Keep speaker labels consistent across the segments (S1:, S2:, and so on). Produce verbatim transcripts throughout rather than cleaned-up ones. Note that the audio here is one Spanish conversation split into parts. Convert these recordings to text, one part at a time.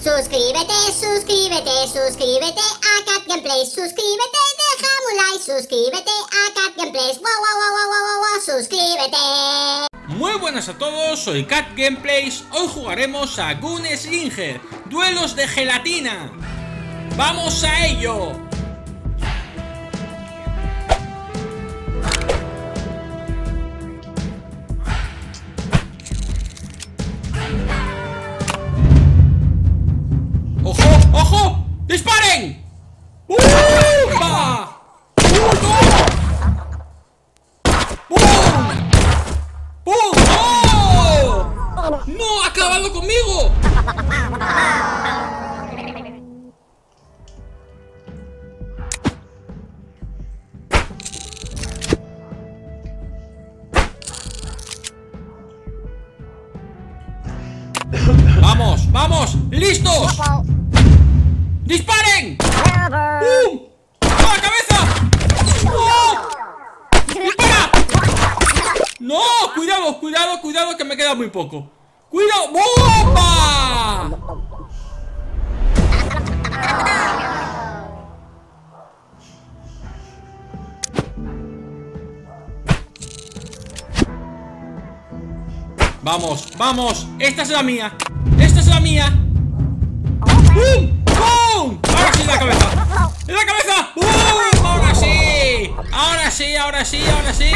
S1: Suscríbete, suscríbete, suscríbete a Cat Gameplays. Suscríbete, déjame un like. Suscríbete a Cat Gameplays. Wow, wow, wow, wow, wow, wow, suscríbete.
S2: Muy buenas a todos, soy Cat Gameplays. Hoy jugaremos a Gunslinger, duelos de gelatina. ¡Vamos a ello! ¡Ojo! ¡Ojo! ¡Disparen! ¡Upa! ¡Pum! ¡Pum! ¡No! ¡No! ¡Ha acabado conmigo! ¡Vamos! ¡Vamos! ¡Listos! ¡Disparen! ¡Pum! ¡A la cabeza! ¡No! ¡Dispara! ¡No! ¡Cuidado! ¡Cuidado! ¡Cuidado! Que me queda muy poco. ¡Cuidado! ¡Bomba! Vamos, vamos. Esta es la mía. Esta es la mía. ¡Bum! ¡Bum! Ahora sí en la cabeza. ¡En la cabeza! ¡Bum! Ahora sí. Ahora sí, ahora sí, ahora sí.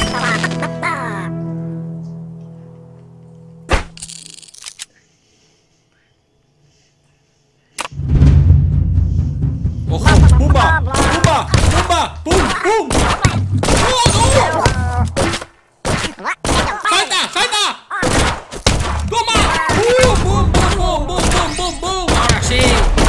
S2: ¡Ojo! ¡Pumba! ¡Pumba! ¡Pumba! ¡Pum! ¡Pum! ¡No, no! ¡Salta! ¡Salta! ¡Toma! ¡Bum! ¡Bum! ¡Bum! ¡Bum! ¡Bum! ¡Bum! ¡Bum! ¡Ahora sí!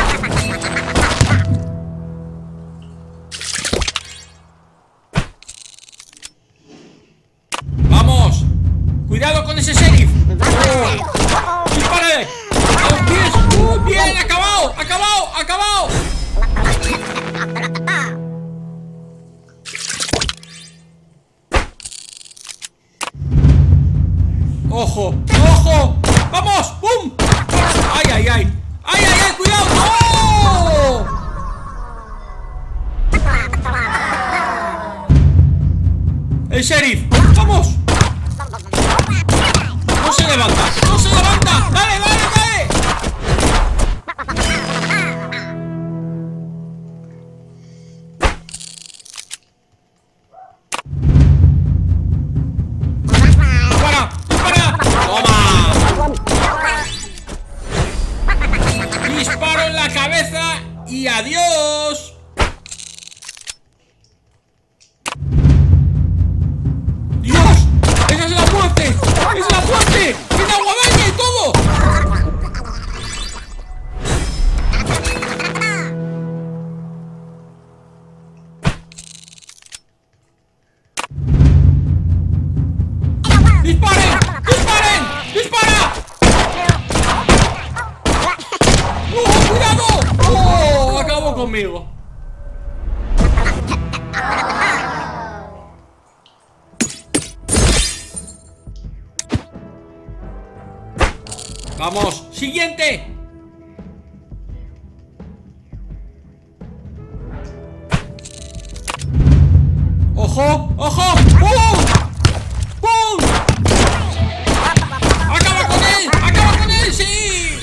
S2: ¡Vamos! ¡Cuidado con ese sheriff! ¡Oh! ¡Dispárale! ¡A los pies! ¡Uh! ¡Bien! ¡Acabado! ¡Acabado! ¡Acabado! ¡Ojo! ¡Ojo! ¡Vamos! ¡Bum! ¡Ay, ay, ay! ¡Ay, ay, ay! ¡Cuidado! ¡No! ¡El sheriff! ¡Vamos! ¡No se levanta! ¡No se levanta! ¡Dale, dale, dale! ¡Dispara! ¡Dispara! ¡Toma! Disparo en la cabeza y adiós. ¡Dios! ¡Esa es la muerte! ¡Es la muerte! ¡Tiene guadaña y todo! ¡Disparen! ¡Disparen! ¡Dispara! ¡Oh, cuidado! ¡Oh! Acabó conmigo. Vamos, siguiente. ¡Ojo! ¡Ojo! ¡Pum! ¡Pum! ¡Acaba con él! ¡Acaba con él! ¡Sí!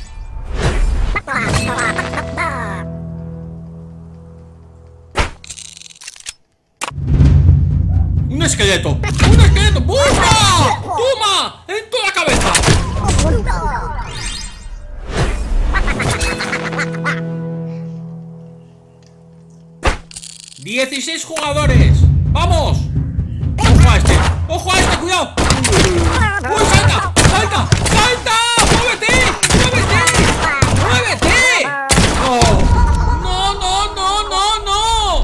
S2: ¡Un esqueleto! ¡Un esqueleto! ¡Bomba! ¡Toma! ¡En toda la cabeza! dieciséis jugadores. ¡Vamos! ¡Ojo a este! ¡Ojo a este! ¡Cuidado! ¡Uy, salta! ¡Salta! ¡Salta! ¡Muévete! ¡Muévete! ¡Muévete! ¡No! ¡No, no, no, no, no!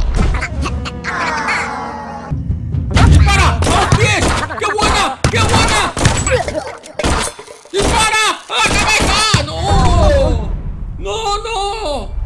S2: ¡Dispara! ¡A los pies! ¡Qué buena! ¡Qué buena! ¡Dispara! ¡A la cabeza! ¡No! ¡No, no!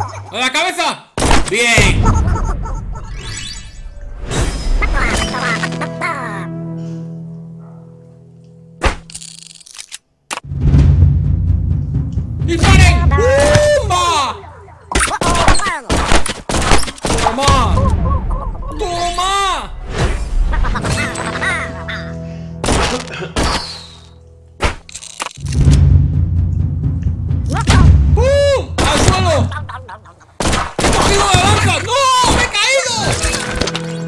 S2: ¡A la cabeza! ¡Bien! ¡Disparen! ¡Pumba! ¡Toma! ¡Toma! ¡Pum! ¡Al suelo! ¡He cogido la lanza! ¡No! ¡Me he caído!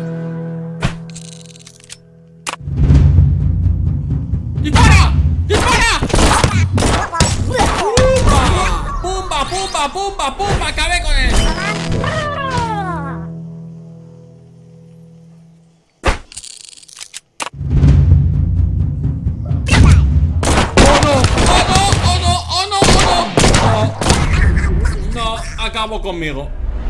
S2: ¡Dispara! ¡Dispara! ¡Pumba! ¡Pumba! ¡Pumba! ¡Pumba! ¡Pumba! ¡Acabé con él! Acabó conmigo.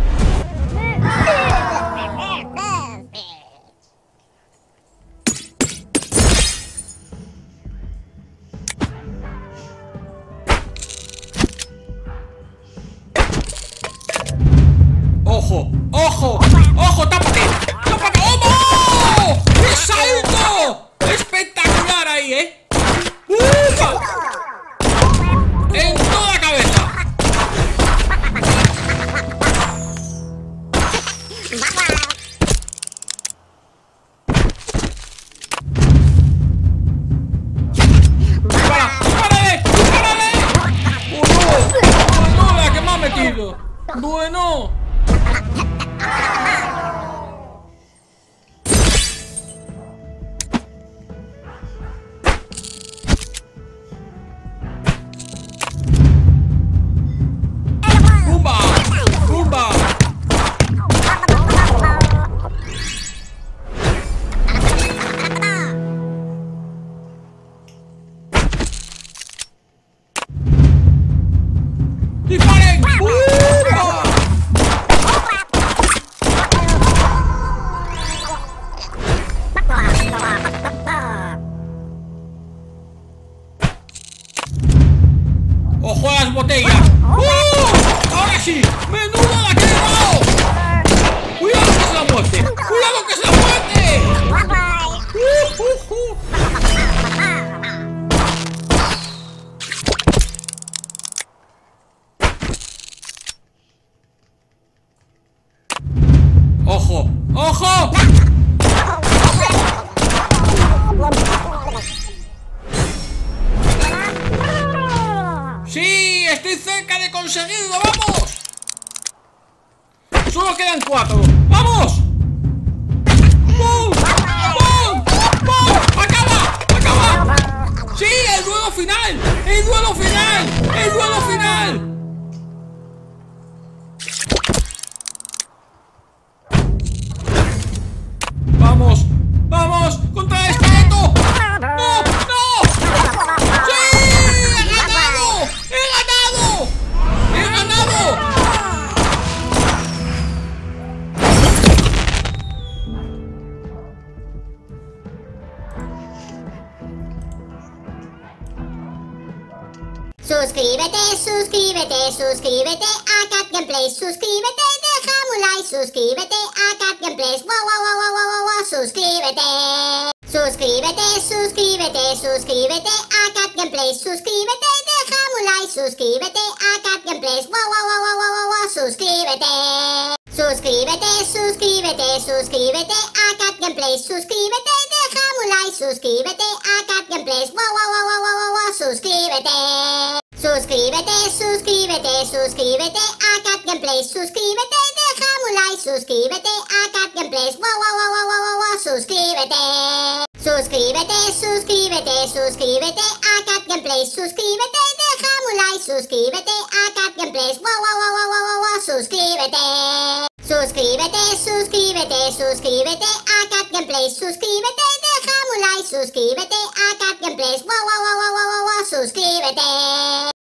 S2: ¡Ojo! ¡Ojo! ¡Ojo! ¡Tápate! ¡Tápate! ¡Oh! ¡Qué salto! ¡Espectacular ahí, eh! ¡Uh! ¡En toda la cabeza! Bueno. ¡Pumba! ¡Pumba! ¡Disparen! ¡Pumba! ¡Ojo a las botellas! ¡Uh! ¡Ahora sí! ¡Menudo la que he dado! ¡Cuidado que es la muerte! ¡Cuidado que es la muerte! ¡Uh, uh, uh! ¡Ojo! ¡Ojo! ¡Sí! ¡Estoy cerca de conseguirlo! ¡Vamos! Solo quedan cuatro. ¡Vamos! ¡Pum! ¡Pum! ¡Pum! ¡Acaba! ¡Acaba! ¡Sí! ¡El duelo final! ¡El duelo final! ¡El duelo final! ¡Vamos! ¡Vamos! ¡Contra el esqueleto! ¡No! ¡No! ¡Sí! ¡He ganado! ¡He ganado! ¡He ganado!
S1: Suscríbete, suscríbete, suscríbete a Cat Gameplays. Suscríbete, déjame un like. Suscríbete a Cat Gameplays. Wow, wow, wow, wow, wow, wow, suscríbete. Suscríbete, suscríbete, suscríbete a Cat Gameplays. Suscríbete, déjame un like. Suscríbete a Cat Gameplays. Wow, wow, wow, wow, wow, wow, suscríbete. Suscríbete, suscríbete, suscríbete a Cat Gameplays. Suscríbete, déjame un like. Suscríbete a Cat Gameplays. Wow, wow, wow, wow, wow, wow, suscríbete. Suscríbete, suscríbete, suscríbete a Cat Gameplays. Suscríbete, déjame un like. Suscríbete a Cat Gameplays. Wow, wow, wow, wow, wow, wow, suscríbete. Suscríbete, suscríbete, suscríbete a Cat Gameplays. Suscríbete, déjame un like. Suscríbete a Cat Gameplays. Wow, wow, wow, wow, wow, wow, suscríbete. Suscríbete, suscríbete, suscríbete a Cat Gameplays. Suscríbete, déjame un like. Suscríbete a Cat Gameplays. Wow, wow, wow, wow, wow, wow, suscríbete.